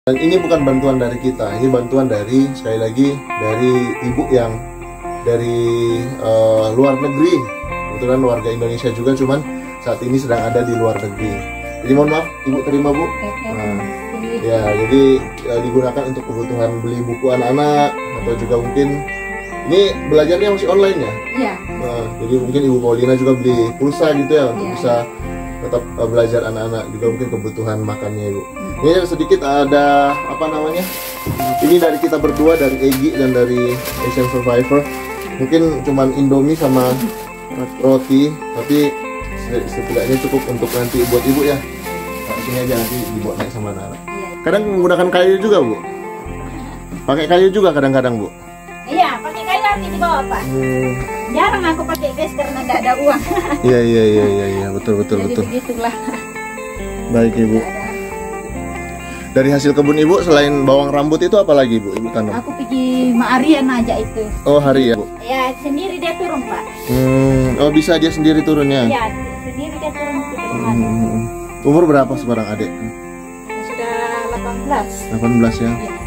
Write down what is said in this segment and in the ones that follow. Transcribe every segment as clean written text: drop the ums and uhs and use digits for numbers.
Dan ini bukan bantuan dari kita, ini bantuan dari, sekali lagi, dari ibu yang dari luar negeri. Kebetulan warga Indonesia juga, cuman saat ini sedang ada di luar negeri. Jadi mohon maaf, ibu terima bu. Nah, ya, jadi digunakan untuk kebutuhan beli buku anak-anak atau juga mungkin ini belajarnya masih online ya. Iya. Nah, jadi mungkin ibu Paulina juga beli pulsa gitu ya untuk bisa tetap belajar anak-anak, juga mungkin kebutuhan makannya ibu. Ini sedikit ada apa namanya? Ini dari kita berdua, dari Egy dan dari Asian Survivor. Mungkin cuman Indomie sama roti, tapi setidaknya cukup untuk nanti buat ibu ya. Nah, sini aja nanti dibuat naik sama anak-anak. Kadang menggunakan kayu juga bu. Pakai kayu juga kadang-kadang bu. Iya, pakai kayu nanti dibawa pak. Jarang aku pakai gas karena nggak ada uang. Iya, betul. Jadi begitulah. Baik ibu. Dari hasil kebun ibu selain bawang rambut itu apa lagi ibu tanam? Aku pergi sama Aryan aja itu. Oh hari ya bu? Ya sendiri dia turun pak. Oh bisa dia sendiri turunnya? Iya sendiri dia turun ke rumah. Umur berapa sekarang adik? Sudah 18. 18 ya? Ya.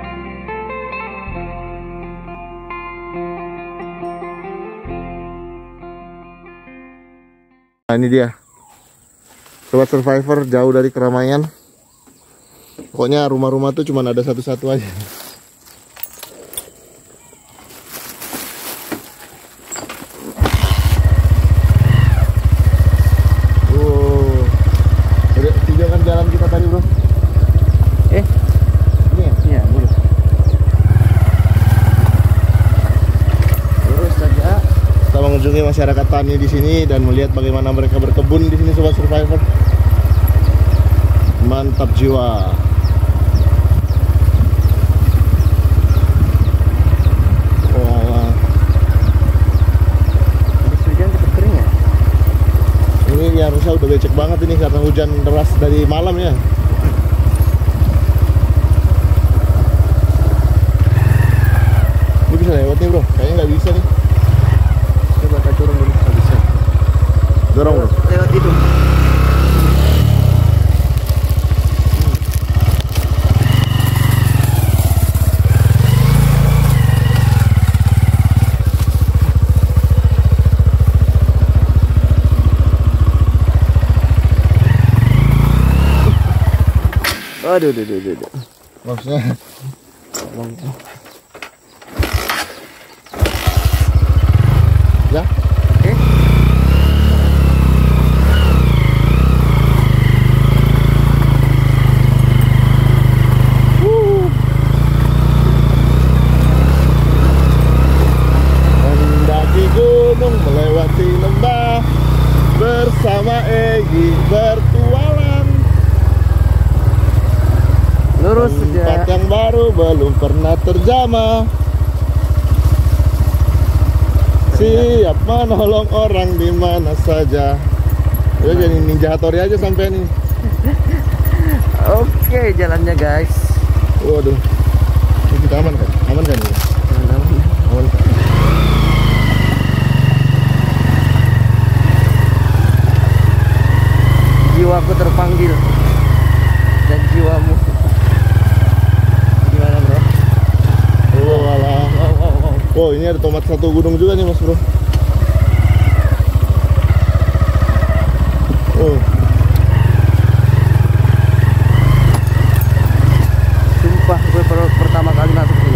Nah ini dia Sobat Survivor, jauh dari keramaian. Pokoknya rumah-rumah tuh cuma ada satu-satu aja. Tinjaukan jalan kita tadi bro. Ini ya? Iya, boleh. Terus saja kita mengunjungi masyarakat tani di sini dan melihat bagaimana mereka berkebun di sini Sobat Survivor. Mantap jiwa. Wah. Habis hujan cepet kering ya? Ini ya harusnya udah becek banget ini karena hujan deras dari malam ya. Ini bisa lewat nih bro? Kayaknya nggak bisa nih. Coba kita turun dulu. Nggak bisa. Dorong bro. Lewat itu. Aduh. Maksudnya ya? Oke. Mendaki gunung, melewati lembah, bersama Egy bertualang. Lurus Tempat saja. yang baru belum pernah terjamah. Siap menolong orang di mana saja. Udah jadi Ninja Hattori aja sampai nih. Oke, jalannya guys. Waduh. Ini kita aman kan? Aman kan ini? Aman kan? Jiwaku terpanggil dan jiwamu. Gimana bro? Oh alah. Wow. Oh ini ada tomat satu gunung juga nih mas bro. Oh. Sumpah gue pertama kali masuk sini.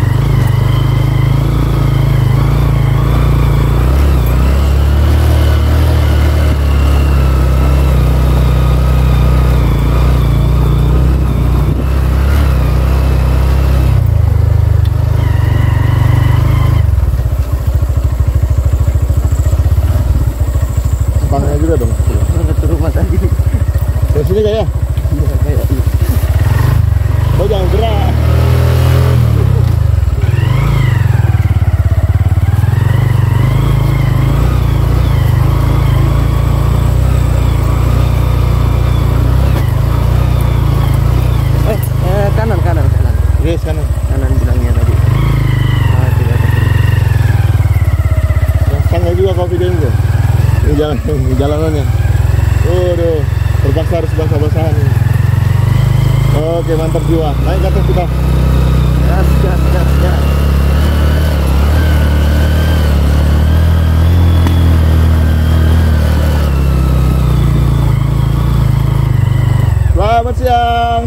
Tangnya juga dong. Ke rumah tadi. Dari sini kak ya? Iya kayak gitu. Oh jangan gerak. Kanan. Yes kanan. Kanan bilangnya tadi. Ah, tidak. Tangnya juga kau videoin bro. Ini jalanannya. Waduh, terpaksa harus basah-basahan ini. Oke, mantap jiwa. Naik ke atas kita. Gas, gas, gas, gas. Selamat siang.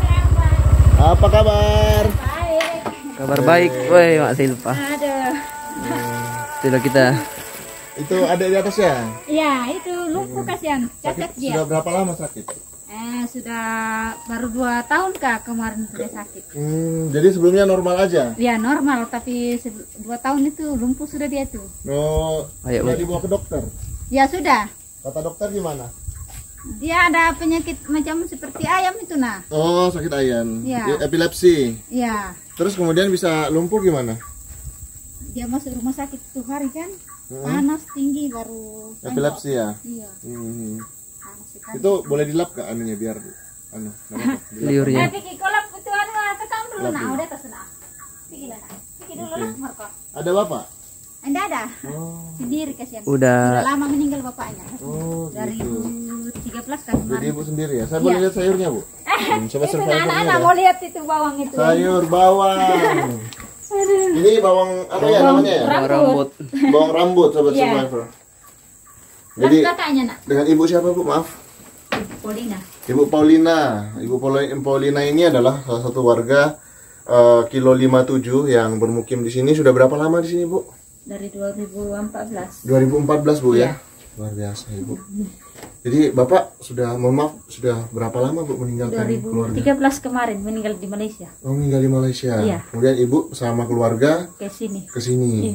Apa kabar? Baik. Kabar baik, woi Mak Silpa. Aduh. Sudah kita Itu ada di atas ya? Ya, itu lumpuh kasihan. Cacat dia. Sudah berapa lama sakit? Sudah baru 2 tahun kak kemarin sudah sakit. Jadi sebelumnya normal aja? Ya normal, tapi 2 tahun itu lumpuh sudah dia tuh. Oh, Ayo, sudah Bu. dibawa ke dokter? Ya sudah. Kata dokter gimana? Dia ada penyakit macam seperti ayam itu nah. Oh, sakit ayan. Iya. Epilepsi. Ya, Terus kemudian bisa lumpuh gimana? dia masuk rumah sakit 1 hari kan. Panas tinggi baru. Epilepsi ya? Iya. Panas sekali. Itu boleh dilap ke anunya biar anu. dilap. liurnya. Pergi kolap itu anu tekam dulu nah, udah terus nah. Pergi lah nah. Pergi dulu lah Marco. Ada bapak? Anda ada? Oh. Sendiri kasihan. Udah lama meninggal bapaknya. Oh, Dari gitu. 2013 kan Jadi kemarin. ibu sendiri ya? Saya boleh lihat sayurnya, Bu? Coba Itu survivornya anak-anak ya. mau lihat itu bawang itu. Sayur bawang. Ini bawang apa ya namanya ya? rambut. Bawang rambut, sobat Iya. survivor. Jadi Jadi kakaknya nak, dengan ibu siapa, Bu? Maaf. Polina. Ibu Paulina. Ibu Paulina ini adalah salah satu warga Kilo 57 yang bermukim di sini. Sudah berapa lama di sini, Bu? Dari 2014. 2014, Bu ya. Iya. Luar biasa, Ibu. Jadi Bapak sudah, mohon maaf, sudah berapa lama, Bu, meninggalkan keluarga? 2013 kemarin meninggal di Malaysia. Oh, meninggal di Malaysia. Iya. Kemudian Ibu sama keluarga Ke sini. ke sini. Iya.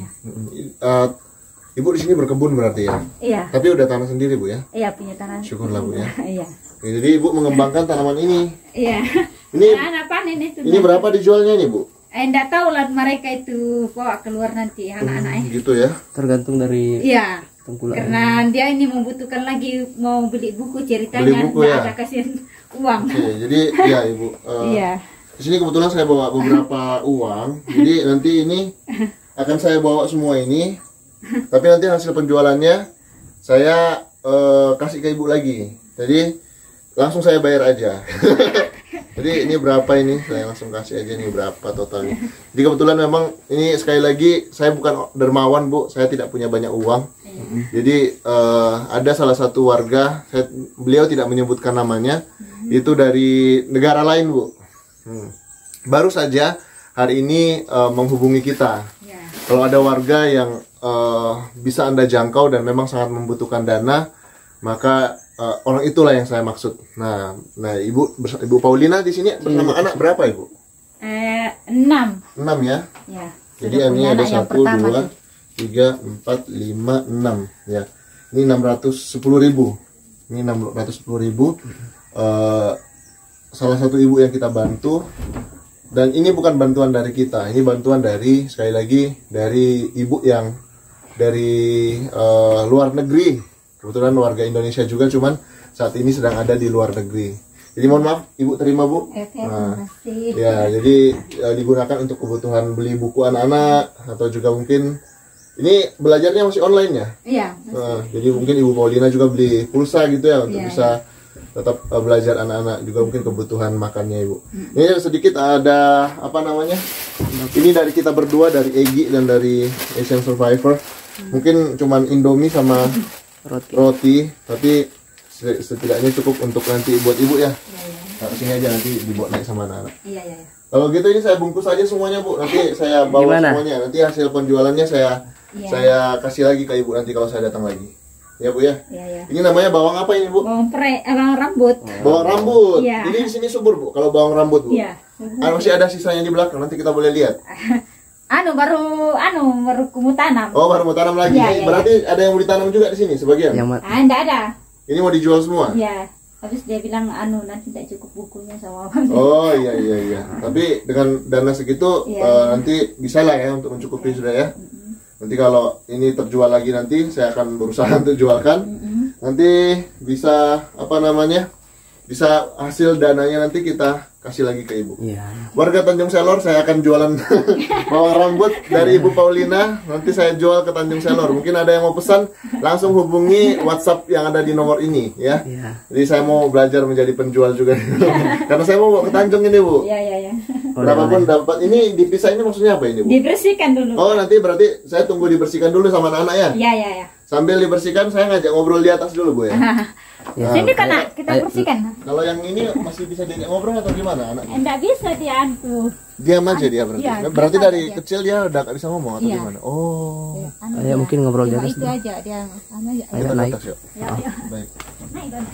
Ibu di sini berkebun berarti ya? Iya. Tapi udah tanah sendiri, Bu ya? Iya punya tanah. Syukurlah, Bu ya. Iya. Oke, jadi Ibu mengembangkan tanaman ini. Iya. Ini Anak panen itu. ini berapa dijualnya nih, Bu? Enggak tahu lah mereka itu bawa keluar nanti anak-anaknya. Gitu ya. Tergantung dari Iya. tengkulak. Karena dia ini membutuhkan lagi mau beli buku ceritanya, Beli buku, nggak ya? ada kasihan uang. Oke, jadi ya Ibu. Iya. Di sini kebetulan saya bawa beberapa uang. Jadi nanti ini akan saya bawa semua ini. Tapi nanti hasil penjualannya saya kasih ke Ibu lagi. Jadi langsung saya bayar aja. Jadi ini berapa ini? Saya langsung kasih aja nih berapa totalnya. Jadi kebetulan memang ini sekali lagi saya bukan dermawan, Bu. Saya tidak punya banyak uang. Jadi ada salah satu warga, beliau tidak menyebutkan namanya, itu dari negara lain, Bu. Baru saja hari ini menghubungi kita. Ya. Kalau ada warga yang bisa Anda jangkau dan memang sangat membutuhkan dana, maka orang itulah yang saya maksud. Nah, Ibu Paulina di sini bersama anak berapa, Ibu? 6. 6 ya. Ya. Jadi Sudah ini punya ada anak yang 1, pertama 2, tuh. 3, 4, 5, 6 ya. Ini 610.000. Ini 610.000. Salah satu ibu yang kita bantu, dan ini bukan bantuan dari kita, ini bantuan dari, sekali lagi, dari ibu yang dari luar negeri. Kebetulan warga Indonesia juga, cuman saat ini sedang ada di luar negeri. Jadi mohon maaf, Ibu terima, Bu. Oke, terima kasih. Ya, jadi digunakan untuk kebutuhan beli buku anak-anak, atau juga mungkin ini belajarnya masih online ya. Iya. Jadi mungkin Ibu Paulina juga beli pulsa gitu ya untuk Iya, bisa tetap belajar anak-anak, juga mungkin kebutuhan makannya, Ibu. Ini sedikit ada apa namanya? Ini dari kita berdua, dari Egi dan dari Asian Survivor. Mungkin cuman Indomie sama roti, tapi setidaknya cukup untuk nanti buat Ibu ya. Nah, sini aja nanti dibawa naik sama anak-anak. Iya, iya. Kalau gitu ini saya bungkus aja semuanya, Bu. Nanti saya bawa Gimana? semuanya. Nanti hasil penjualannya saya Iya. saya kasih lagi ke Ibu nanti kalau saya datang lagi. Ya, Bu ya. Iya, iya. Ini namanya bawang apa ini, Bu? Bawang rambut. Bawang rambut. Iya. Ini di sini subur, Bu. Kalau bawang rambut, Bu. Iya. Masih ada sisanya di belakang. Nanti kita boleh lihat. baru kamu tanam. Oh, baru mau tanam lagi. Iya, iya, Berarti ada yang mau ditanam juga di sini sebagian. Yang Enggak ada. Ini mau dijual semua. Iya. Habis dia bilang nanti tidak cukup bukunya sama Oh, iya. Tapi dengan dana segitu Iya. nanti bisa lah ya untuk mencukupi sudah ya. Nanti kalau ini terjual lagi nanti saya akan berusaha untuk jualkan. Nanti bisa apa namanya? bisa hasil dananya nanti kita kasih lagi ke ibu. Iya. Warga Tanjung Selor, saya akan jualan bawang rambut dari Ibu Paulina. Nanti saya jual ke Tanjung Selor. Mungkin ada yang mau pesan, langsung hubungi WhatsApp yang ada di nomor ini ya. Iya. Jadi saya mau belajar menjadi penjual juga. Karena saya mau ke Tanjung ini, Bu. Iya, iya, iya. Berapapun dapat. Ini dipisah ini maksudnya apa ini, Bu? Dibersihkan dulu. Oh, nanti berarti saya tunggu dibersihkan dulu sama anak-anak ya. Iya, iya, iya. Sambil dibersihkan saya ngajak ngobrol di atas dulu, Bu ya. Sini kan, Nak, kita bersihkan. Kalau yang ini masih bisa diajak ngobrol atau gimana anaknya? Enggak bisa dia antu. Diam aja dia berarti. Iya, Berarti bisa dari aja. kecil dia udah gak bisa ngomong atau Iya. gimana? Oh. Ayo mungkin ngobrol di atas. Itu aja dia aja. Ayo Kita naik. atas, yuk. Ya, ya. Baik. Naik dong.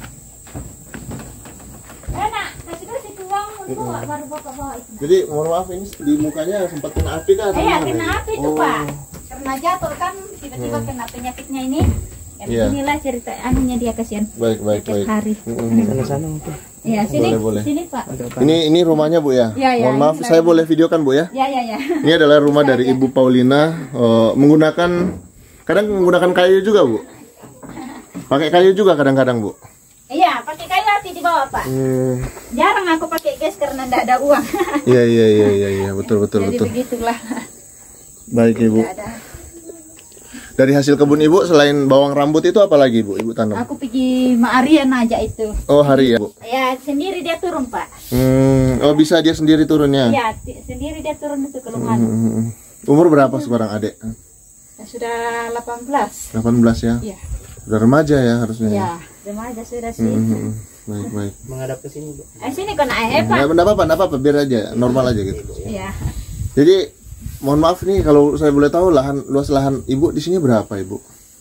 Nak, kasih dulu situ uang untuk baru bapak bawa itu. Jadi mohon maaf ini di mukanya sempat kena api kan? atau Iya, gimana kena ini? api itu, Oh. Pak. Karena jatuh kan tiba-tiba kena penyakitnya ini. Dan Iya. inilah cerita anunya dia kasihan. Baik, baik, Setiap baik. hari. Sana mungkin. Iya, sini. Boleh, boleh. Sini, Pak. Ini rumahnya Bu ya? Iya, iya, Mohon maaf, ini saya boleh videokan Bu ya? Ya, ya, ya. Ini adalah rumah dari Ibu Paulina, menggunakan kadang menggunakan kayu juga Bu. Pakai kayu juga kadang-kadang Bu. Iya, pakai kayu api di bawah, Pak. Jarang aku pakai gas karena enggak ada uang. Iya, iya, iya, iya, iya, betul, betul, Jadi betul. begitulah. Baik Ibu. Nggak ada. Dari hasil kebun Ibu selain bawang rambut itu apa lagi Ibu tanam? Aku pergi Marian aja itu. Oh hari ya Bu. Ya, sendiri dia turun, Pak. Oh bisa dia sendiri turunnya. Iya, sendiri dia turun itu ke Lumhan. Umur berapa sekarang adek? Sudah 18. 18 ya. Iya. Udah remaja ya harusnya. Iya, remaja sudah sih. Baik baik. Menghadap ke sini, Bu. Sini kena Pak. Ya, enggak apa-apa, biar aja normal aja gitu. Iya. Jadi mohon maaf nih kalau saya boleh tahu luas lahan Ibu di sini berapa Ibu?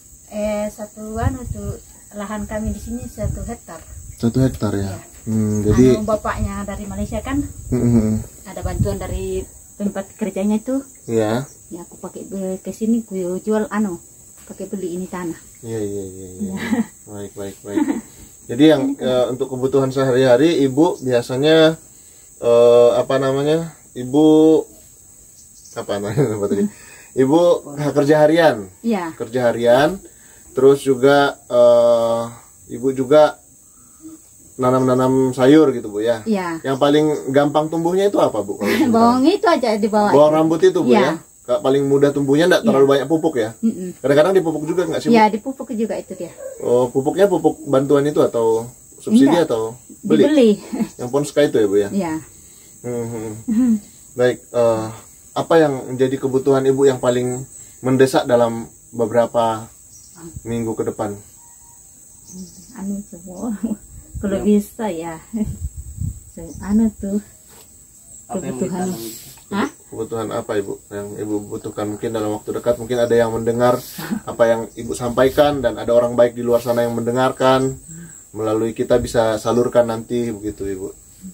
Satuan untuk lahan kami di sini 1 hektar. 1 hektar ya. Iya. Jadi Bapaknya dari Malaysia kan ada bantuan dari tempat kerjanya itu. ya. Ya aku pakai ke sini ku jual pakai beli ini tanah. Iya iya iya iya. Baik baik baik. Jadi yang untuk kebutuhan sehari-hari Ibu biasanya apa namanya? Ibu apa namanya tadi? Ibu kerja harian. Iya. Kerja harian. Terus juga Ibu juga nanam-nanam sayur gitu Bu ya. Iya. Yang paling gampang tumbuhnya itu apa Bu? Kalau Bawang itu aja di bawah. bawang rambut itu Bu Iya. ya. Paling mudah tumbuhnya enggak terlalu banyak pupuk ya. Kadang-kadang dipupuk juga nggak sih Bu? Iya, dipupuk juga itu dia. Oh, pupuknya pupuk bantuan itu atau subsidi Enggak. atau beli? Dibeli. Yang Ponska itu ya Bu ya. Iya. Baik, apa yang menjadi kebutuhan Ibu yang paling mendesak dalam beberapa minggu ke depan? Semua. Kalau bisa ya. Tuh. Kebutuhan. Hah? Kebutuhan apa Ibu yang Ibu butuhkan? Mungkin dalam waktu dekat mungkin ada yang mendengar apa yang Ibu sampaikan dan ada orang baik di luar sana yang mendengarkan. Melalui kita bisa salurkan nanti begitu Ibu.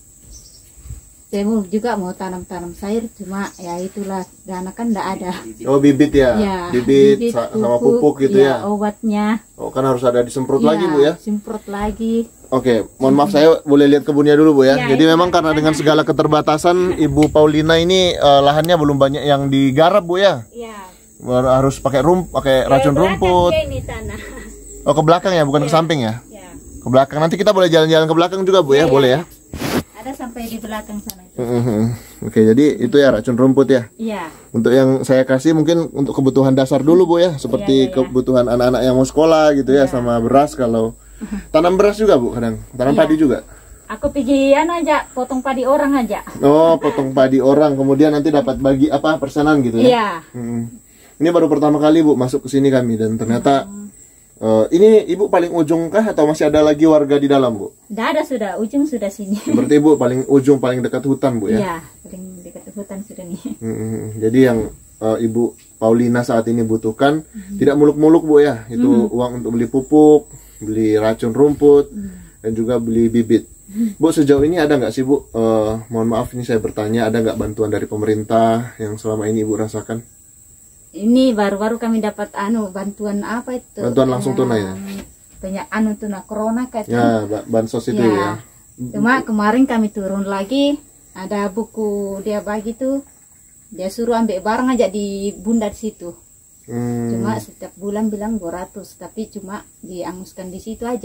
Saya juga mau tanam sayur, cuma ya itulah dana kan enggak ada. Oh bibit ya, Ya, bibit sama pupuk gitu ya. Obatnya. Oh kan harus ada disemprot lagi Bu ya. Semprot lagi. Oke, mohon maaf saya boleh lihat kebunnya dulu Bu ya. Ya, Jadi itu memang karena dengan segala keterbatasan Ibu Paulina ini lahannya belum banyak yang digarap Bu ya. Iya. Harus pakai racun rumput. Ini tanah. Oh ke belakang ya, bukan ke samping ya. Ya. Ke belakang. Nanti kita boleh jalan-jalan ke belakang juga Bu ya, boleh ya. Ada sampai di belakang sana itu. Oke, jadi itu ya racun rumput ya. Iya. Untuk yang saya kasih mungkin untuk kebutuhan dasar dulu Bu ya, seperti kebutuhan anak-anak yang mau sekolah gitu ya, sama beras kalau tanam beras juga Bu kadang, tanam padi juga. Aku pergi aja, potong padi orang aja. Oh, potong padi orang, kemudian nanti dapat bagi apa persenan gitu ya? Iya. Ini baru pertama kali Bu masuk ke sini kami dan ternyata ini Ibu paling ujung kah atau masih ada lagi warga di dalam Bu? Tidak ada sudah, ujung sudah sini. Berarti Ibu paling ujung paling dekat hutan Bu ya? Iya, paling dekat hutan sudah nih. Jadi yang Ibu Paulina saat ini butuhkan tidak muluk-muluk Bu ya, itu uang untuk beli pupuk, beli racun rumput, dan juga beli bibit. Bu sejauh ini ada nggak sih Bu? Mohon maaf ini saya bertanya, ada nggak bantuan dari pemerintah yang selama ini Ibu rasakan? Ini baru-baru kami dapat bantuan apa itu? Bantuan langsung tunai ya? Banyak tunai corona kayak Ya, bansos itu ya. Cuma kemarin kami turun lagi, ada buku dia bagi tuh, dia suruh ambil barang aja di bunda di situ. Cuma setiap bulan bilang 200, tapi cuma dianguskan di situ aja.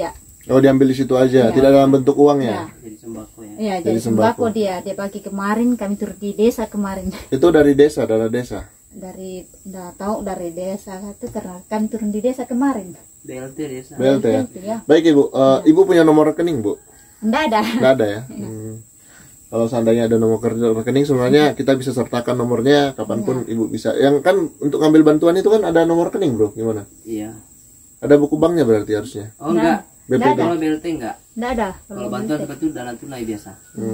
Oh, diambil di situ aja, Iya. tidak dalam bentuk uang ya? Jadi sembako ya. Iya, Jadi jadi sembako sembako. dia bagi kemarin kami turun di desa kemarin. Itu dari desa, dana desa. Dari enggak tahu dari desa itu karena kami turun di desa kemarin. BLT desa. BLT ya. Itu ya. Baik Ibu, Ibu punya nomor rekening Bu? Enggak ada. Nggak ada ya? Kalau seandainya ada nomor rekening sebenarnya kita bisa sertakan nomornya kapanpun Ibu bisa. Yang kan untuk ngambil bantuan itu kan ada nomor rekening Bro, gimana? Iya. Ada buku banknya berarti harusnya. Oh enggak. BPD. Kalau BLT enggak. Enggak ada. Kalau bantuan seperti itu dana tunai biasa.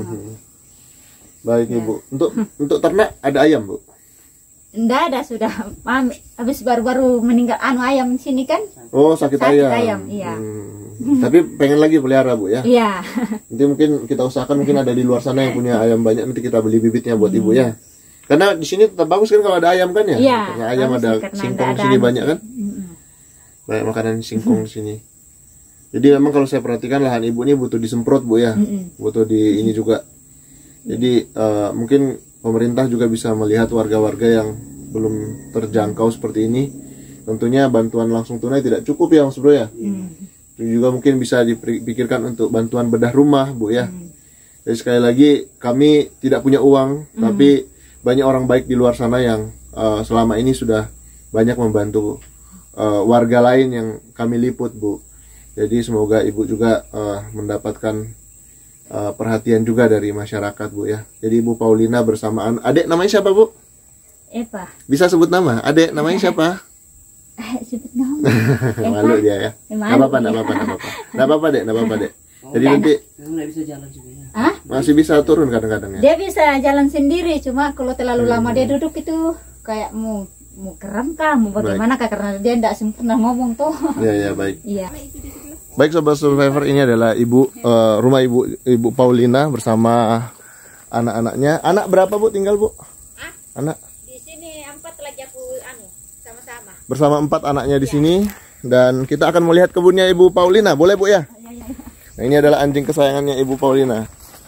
Baik Ibu. Untuk ternak ada ayam Bu? Enggak ada sudah. Habis baru-baru meninggal ayam sini kan? Oh sakit ayam. Iya. Tapi pengen lagi pelihara Bu ya? Iya. Nanti mungkin kita usahakan mungkin ada di luar sana yang punya ayam banyak, nanti kita beli bibitnya buat Ibu ya. Karena di sini tetap bagus kan kalau ada ayam kan ya? Iya, Karena ayam bagus ada sih, karena singkong nggak di sini ada banyak kan? Banyak makanan singkong di sini. Jadi memang kalau saya perhatikan lahan Ibu ini butuh disemprot Bu ya. Butuh di ini juga. Jadi mungkin pemerintah juga bisa melihat warga-warga yang belum terjangkau seperti ini. Tentunya bantuan langsung tunai tidak cukup ya Mas Bro ya. Itu juga mungkin bisa dipikirkan untuk bantuan bedah rumah Bu ya. Jadi sekali lagi kami tidak punya uang, tapi banyak orang baik di luar sana yang selama ini sudah banyak membantu warga lain yang kami liput Bu. Jadi semoga Ibu juga mendapatkan perhatian juga dari masyarakat Bu ya. Jadi Ibu Paulina bersamaan adik namanya siapa Bu? Eva. Bisa sebut nama? Adik namanya siapa? Sebut nama. Malu dia ya. Malu Nggak apa-apa, dia. nggak apa-apa, nggak apa-apa Dek, nggak apa-apa Dek. Jadi Nggak nanti Enggak bisa jalan sebenarnya. Hah? masih bisa turun kadang-kadang ya. Dia bisa jalan sendiri, cuma kalau terlalu lama dia duduk itu kayak mau kram kah, mau bagaimana kah, karena dia tidak sempurna ngomong tuh. Iya, iya, baik. Iya. Baik Sobat Survivor, ini adalah rumah Ibu Paulina bersama anak-anaknya. Anak berapa Bu tinggal Bu? Anak Di sini 4 lagi aku sama-sama. bersama 4 anaknya di sini, dan kita akan melihat kebunnya Ibu Paulina. Boleh Bu ya? Nah, ini adalah anjing kesayangannya Ibu Paulina.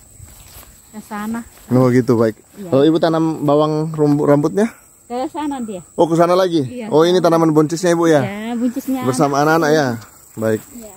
Ke sana. Oh gitu, baik. Kalau Ibu tanam bawang rambutnya? Ke sana dia. Oh ke sana lagi? Iya. Oh ini tanaman buncisnya Ibu ya? Ya, buncisnya. Bersama anak-anak ya? Baik. Iya.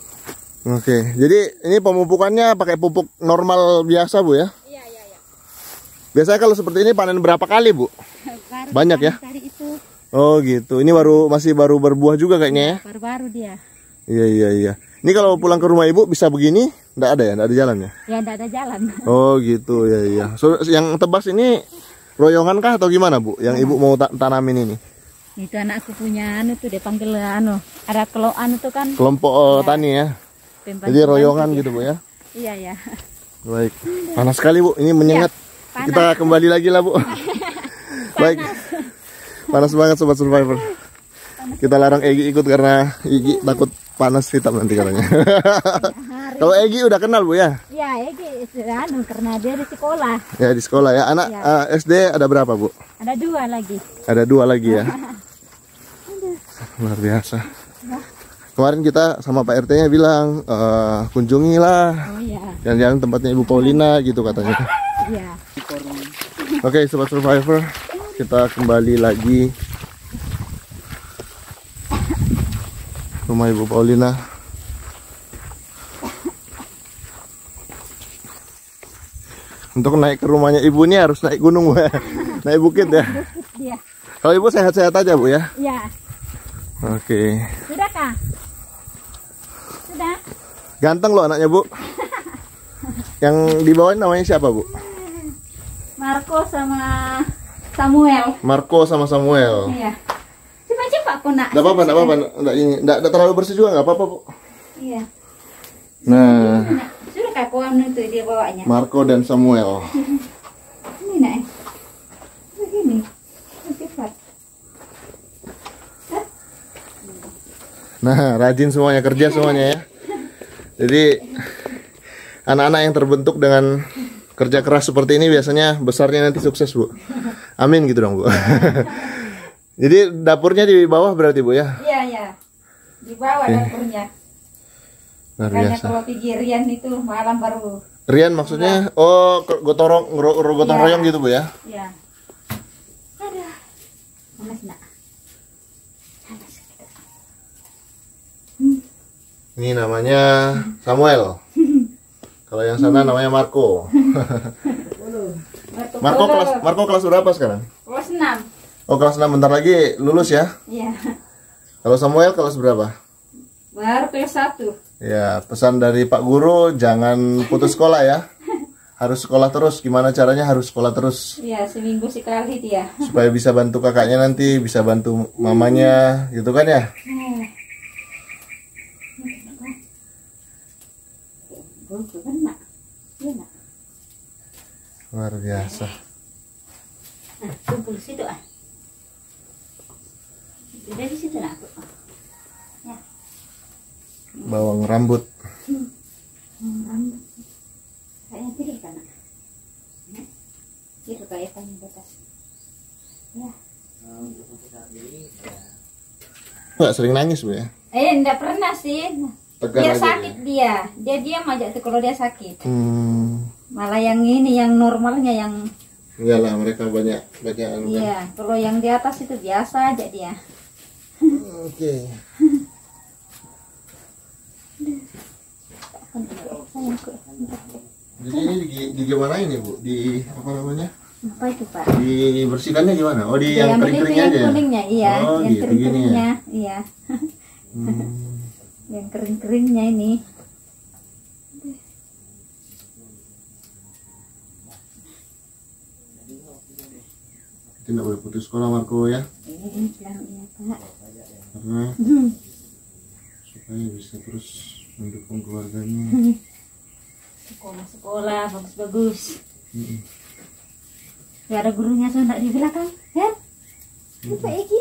Oke, jadi ini pemupukannya pakai pupuk normal biasa Bu ya? Iya. Biasanya kalau seperti ini panen berapa kali Bu? Baru Banyak ya? Tadi itu Oh gitu, ini masih baru berbuah juga kayaknya ya? baru-baru dia. Iya. Ini kalau pulang ke rumah Ibu bisa begini? Nggak ada ya? Nggak ada jalannya? Ya tidak ada jalan. Oh gitu, ya. So, yang tebas ini royongan kah atau gimana Bu? Yang Ibu mau tanamin ini? Itu anakku punya tuh dia panggil ada tuh kan. Kelompok tani ya? Pembantu Jadi royongan bantu gitu Bu ya? dia. Iya. Baik, panas sekali Bu, ini menyengat. panas. Kita kembali lagi lah Bu. Baik, panas banget Sobat Survivor. Kita larang Egi ikut karena Egi takut panas hitam nanti katanya. Kalau Egi udah kenal Bu ya? Iya, karena dia di sekolah. Ya di sekolah ya. Anak SD ada berapa Bu? Ada 2 lagi. Ada 2 lagi ya. Luar biasa. Kemarin kita sama Pak RT-nya bilang kunjungilah Oh iya. jalan-jalan tempatnya Ibu Paulina gitu katanya. Iya. Oke Sobat Survivor, kita kembali lagi rumah Ibu Paulina. Untuk naik ke rumahnya Ibu ini harus naik gunung Bu ya. Naik bukit ya. Dia. Kalau Ibu sehat-sehat aja Bu ya. Iya. Oke. Sudah kah? Sudah. Ganteng loh anaknya Bu. Yang di bawah namanya siapa Bu? Marco sama Samuel. Marco sama Samuel. Iya. Coba aku nak. Nggak apa-apa, nggak apa-apa. Nggak terlalu bersih juga nggak apa-apa Bu. Iya. Nah, Sudah kah kau itu dia bawanya? Marco dan Samuel. Ini nak. Begini. Cepat. Nah, rajin semuanya, kerja semuanya ya. Jadi anak-anak yang terbentuk dengan kerja keras seperti ini biasanya besarnya nanti sukses Bu. Amin gitu dong Bu. Jadi dapurnya di bawah berarti Bu ya? Iya. Di bawah dapurnya. Luar Makanya biasa. kalau pergi Rian itu malam baru. Rian maksudnya? Oh, gotong royong gitu Bu ya? Iya. Ada. Panas nak. Panas kita. Ini namanya Samuel. Kalau yang sana namanya Marco. Marco kelas berapa sekarang? Kelas 6. Oh, kelas 6, bentar lagi lulus ya. Iya. Kalau Samuel kelas berapa? Baru kelas 1. Ya, pesan dari Pak Guru, jangan putus sekolah ya. Harus sekolah terus. Gimana caranya? Harus sekolah terus. Iya, seminggu sekali dia. Supaya bisa bantu kakaknya nanti, bisa bantu mamanya, gitu kan ya? Luar biasa. Nah, kumpul situ ah. Udah di situ nak. Ya. Bawang rambut. Rambut. Kayaknya tidur kan nak. Tidur kayak tanya di atas. Ya. Nggak sering nangis Bu ya? Enggak pernah sih. Tegar Dia aja sakit dia. Dia diam aja tuh kalau dia sakit. Malah yang ini yang normalnya yang Enggak lah, mereka banyak anu kan. iya, kalau yang di atas itu biasa aja dia. Oke. Jadi ini di gimana ini Bu? Di apa namanya? Apa itu Pak? Dibersihkannya gimana? Oh, di Dia yang ambil itu kering-keringnya yang aja. kuningnya, iya, Oh, yang gitu, gini ya. kering-keringnya, iya. Yang kering-keringnya ini. Tidak boleh putus sekolah Marco ya. Bilang iya Pak. Karena supaya bisa terus mendukung keluarganya. Sekolah bagus-bagus. Ya ada gurunya Sonda di belakang, kan? Lupa Eki.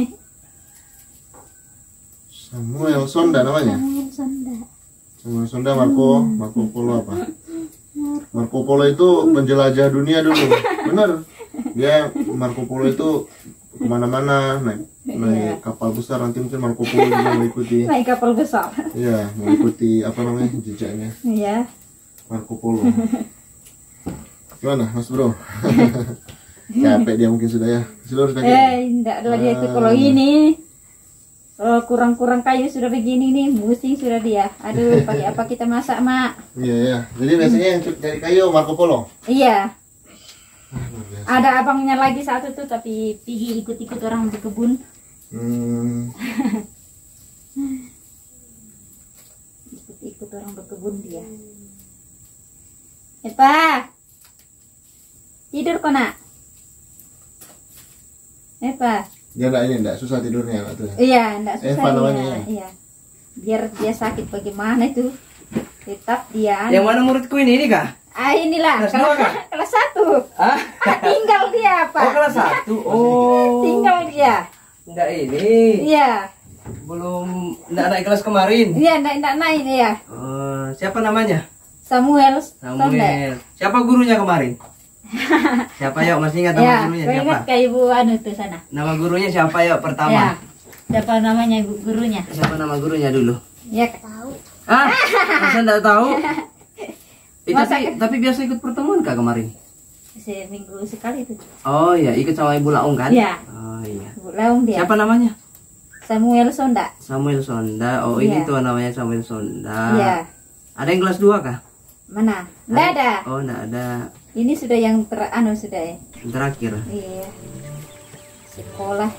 Samuel Sonda namanya. Samuel Sonda. Samuel Sonda Marco Polo apa? Marco Polo itu penjelajah dunia dulu, bener. Dia Marco Polo itu kemana-mana naik kapal besar, nanti mungkin Marco Polo juga mengikuti. Naik kapal besar. Iya, mengikuti apa namanya jejaknya Iya. Marco Polo. Gimana Mas Bro? Capek dia mungkin sudah ya. Sudah kaki. Enggak ada lagi itu kalau ini. Kalau kurang-kurang kayu sudah begini nih, pusing sudah dia. Aduh, pakai apa kita masak, Mak? Iya ya. Jadi biasanya yang cari kayu Marco Polo. Iya. Ada abangnya lagi satu tuh, tapi pergi ikut-ikut orang berkebun. Ikut-ikut orang berkebun dia. Epa, tidur kok nak? Epa. Dia enggak susah tidurnya anak tuh. Iya, enggak susah. Eva namanya. Iya. Biar dia sakit bagaimana itu? Tetap dia. Yang mana muridku ini kah? Inilah Kelas dua, Kak? kelas 1. Ah? Tinggal dia, Pak. Oh, kelas 1. Oh. Tinggal dia. Enggak ini. Iya. Belum enggak naik kelas kemarin. Iya, enggak naik ya. Siapa namanya? Samuel. Samuel. Siapa gurunya kemarin? Siapa yuk? Masih ingat nama Ya, gurunya kau siapa? ingat kayak Ibu anu tuh sana. Nama gurunya siapa yuk pertama? Ya. Siapa namanya gurunya? Siapa nama gurunya dulu? Ya, tahu. Ah, masa enggak tahu? Masa tapi biasa ikut pertemuan kak kemarin? Seminggu sekali tuh. Oh iya, ikut sama Ibu Laung kan? Iya. Oh iya. Bu Laung dia. Siapa namanya? Samuel Sonda. Samuel Sonda. Oh Iya. ini tuh namanya Samuel Sonda. Iya. Ada yang kelas 2 kah? Mana? Enggak ada. Oh enggak ada. Ini sudah yang sudah ya. Yang terakhir. Iya. Sekolah.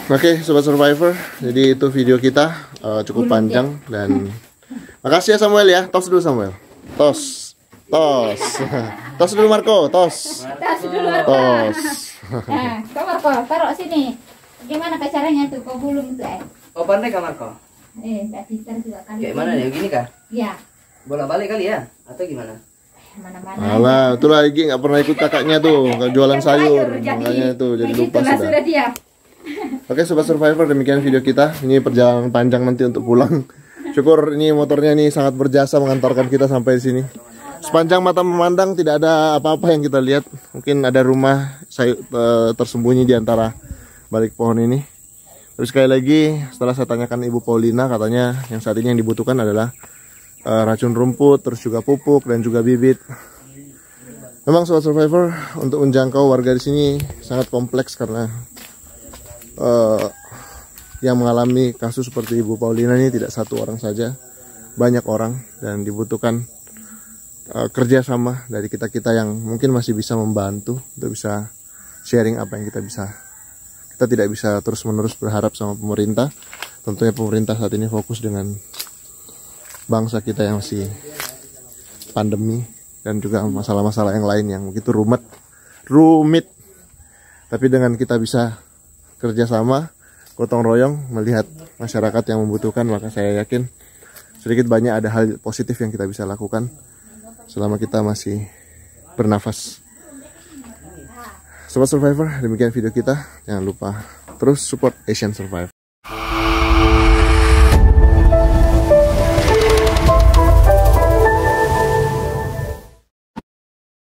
Oke, Sobat Survivor, jadi itu video kita cukup panjang dan makasih ya Samuel ya. Tos dulu Samuel. Tos. Tos dulu Marco, tos. Tas dulu apa? Tos. Nah, kau Marco, taruh sini. Gimana caranya tuh? Kau gulung tuh Oh, pandai kamar kau? tak pintar juga kali. Kayak mana nih? Gini kah? Ya, Bolak-balik kali ya? Atau gimana? mana-mana. Alah, itu lagi nggak pernah ikut kakaknya tuh, jualan sayur. Makanya tuh jadi lupa Itulah sudah. sudah dia. Oke Sobat Survivor, demikian video kita. Ini perjalanan panjang nanti untuk pulang. Syukur ini motornya nih sangat berjasa mengantarkan kita sampai di sini. Sepanjang mata memandang tidak ada apa-apa yang kita lihat. Mungkin ada rumah tersembunyi di antara balik pohon ini. Terus sekali lagi setelah saya tanyakan Ibu Paulina, katanya yang saat ini yang dibutuhkan adalah racun rumput, terus juga pupuk dan juga bibit. Memang Sobat Survivor, untuk menjangkau warga di sini sangat kompleks karena yang mengalami kasus seperti Ibu Paulina ini tidak satu orang saja, banyak orang, dan dibutuhkan kerjasama dari kita-kita yang mungkin masih bisa membantu untuk bisa sharing apa yang kita bisa. Kita tidak bisa terus-menerus berharap sama pemerintah. Tentunya pemerintah saat ini fokus dengan bangsa kita yang masih pandemi dan juga masalah-masalah yang lain yang begitu rumit. Tapi dengan kita bisa kerjasama, gotong royong melihat masyarakat yang membutuhkan, maka saya yakin sedikit banyak ada hal positif yang kita bisa lakukan selama kita masih bernafas. Sobat Survivor, demikian video kita. Jangan lupa terus support Asian Survive.